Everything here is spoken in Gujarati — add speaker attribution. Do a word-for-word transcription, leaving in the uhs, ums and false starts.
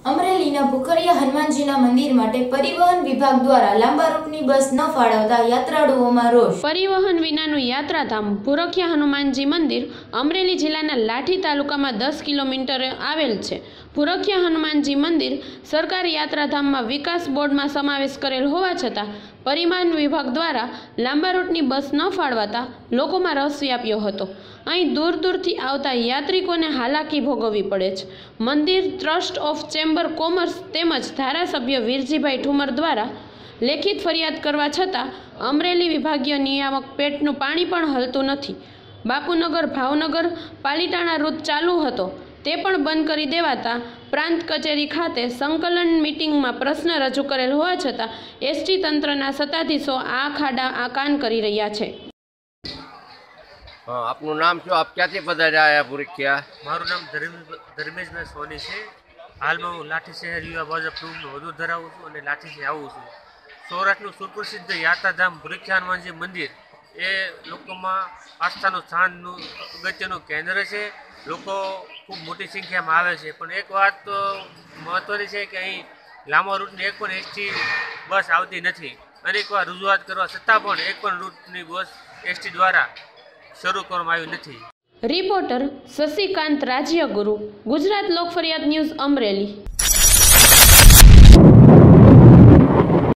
Speaker 1: અમરેલીના ભુખરિયા હનુમાનજીના મંદિર માટે પરિવહન વિભાગ દ્વારા લાંબા રૂટની બસ ન ફાળવતા યાત્રાળુઓમાં રોષ।
Speaker 2: પરિવહન વિનાનું યાત્રાધામ ભુરખિયા હનુમાનજી મંદિર અમરેલી જિલ્લાના લાઠી તાલુકામાં દસ કિલોમીટરે આવેલ છે। ભુરખિયા હનુમાનજી મંદિર સરકારી યાત્રાધામમાં વિકાસ બોર્ડમાં સમાવેશ કરેલ હોવા છતાં પરિવહન વિભાગ દ્વારા લાંબા રૂટની બસ ન ફાળવાતા લોકોમાં રસ વ્યાપ્યો હતો। અહીં દૂર દૂરથી આવતા યાત્રિકોને હાલાકી ભોગવવી પડે છે। મંદિર ટ્રસ્ટ ઓફ ચેમ્બર કોમર્સ તેમજ ધારાસભ્ય વીરજીભાઈ ઠુમર દ્વારા લેખિત ફરિયાદ કરવા છતાં અમરેલી વિભાગીય નિયામક પેટનું પાણી પણ હલતું નથી। બાપુનગર ભાવનગર પાલીતાણા રૂટ ચાલુ હતો તે પણ બંધ કરી દેવાતા પ્રાંત કચેરી ખાતે સંકલન મીટિંગમાં પ્રશ્ન રજૂ કરેલ હોવા છતાં એસટી તંત્રના સત્તાધીશો આ ખાડા આ કાન કરી રહ્યા છે।
Speaker 3: हाँ, आपનું નામ શું? આપ ક્યાંથી પધાર્યા આયા ભુરખિયા?
Speaker 4: મારું નામ ધર્મેશભાઈ સોની છે। હાલમાં હું લાઠી શહેર યુવા ભાજપનું વધુ ધરાવું છું અને લાઠીથી આવું છું। સૌરાષ્ટ્રનું સુપ્રસિદ્ધ યાત્રાધામ ભુરખિયા હનુમાનજી મંદિર એ લોકોમાં આસ્થાનું સ્થાનનું અગત્યનું કેન્દ્ર છે। લોકો ખૂબ મોટી સંખ્યામાં આવે છે, પણ એક વાત મહત્ત્વની છે કે અહીં લાંબા રૂટની એક પણ એસટી બસ આવતી નથી। અનેકવાર રજૂઆત કરવા છતાં પણ એક પણ રૂટની બસ એસટી દ્વારા શરૂ કરવામાં આવી નથી।
Speaker 2: Reporter Shashikant Rajyaguru, Gujarat Lok Fariyad news, Amreli.